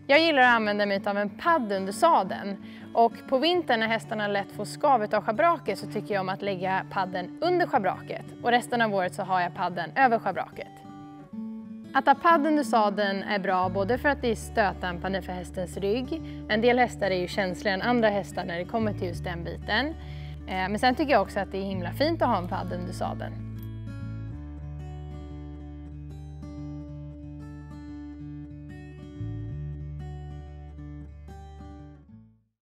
Jag gillar att använda mig av en padd under sadeln. Och på vintern när hästarna lätt får skav av schabraket så tycker jag om att lägga padden under schabraket. Och resten av året så har jag padden över schabraket. Att ha padd under sadeln är bra både för att det är stötdämpande för hästens rygg. En del hästar är ju känsligare än andra hästar när det kommer till just den biten. Men sen tycker jag också att det är himla fint att ha en padd under sadeln.